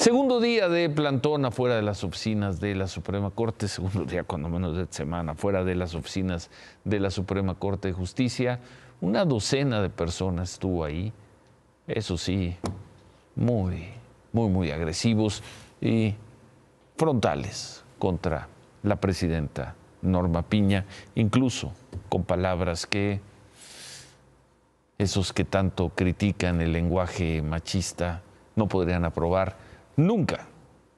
Segundo día de plantón afuera de las oficinas de la Suprema Corte, segundo día cuando menos de semana afuera de las oficinas de la Suprema Corte de Justicia. Una docena de personas estuvo ahí, eso sí, muy agresivos y frontales contra la presidenta Norma Piña, incluso con palabras que esos que tanto critican el lenguaje machista no podrían aprobar nunca.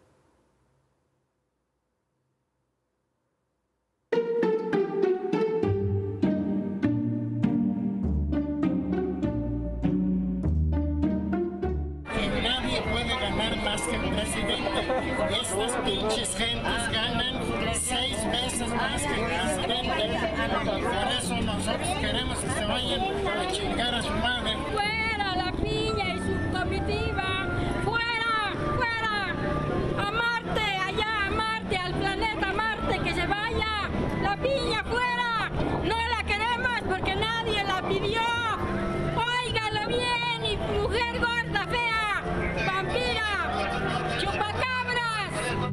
Nadie puede ganar más que el presidente. Estas pinches gentes ganan 6 veces más que el presidente. Por eso nosotros queremos que se vayan a chingar a su madre. ¡Fuera la Piña y su comitiva! ¡Fuera! ¡Fuera! ¡A Marte! ¡Allá a Marte! ¡Al planeta Marte! ¡Que se vaya! ¡La Piña fuera! ¡No la queremos porque nadie la pidió! ¡Óigalo bien! ¡Y mujer gorda, fea! ¡Vampira! ¡Chupacabras!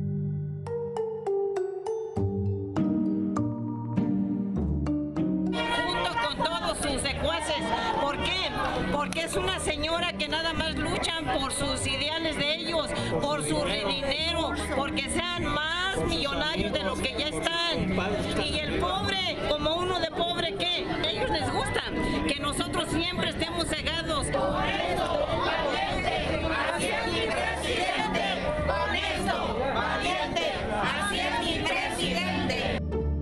Sus secuaces. ¿Por qué? Porque es una señora que nada más luchan por sus ideales de ellos, por su dinero, porque sean más millonarios de lo que ya están. Y el pobre, como uno de pobre, ¿qué? A ellos les gusta que nosotros siempre estemos cegados. Honesto, valiente, así es mi presidente. Honesto, valiente, así es mi presidente.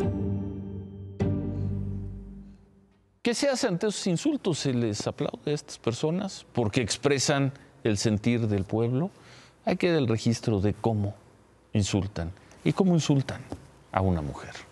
¿Qué se hace ante esos insultos? ¿Se les aplaude a estas personas porque expresan el sentir del pueblo? Hay que dar el registro de cómo insultan y cómo insultan a una mujer.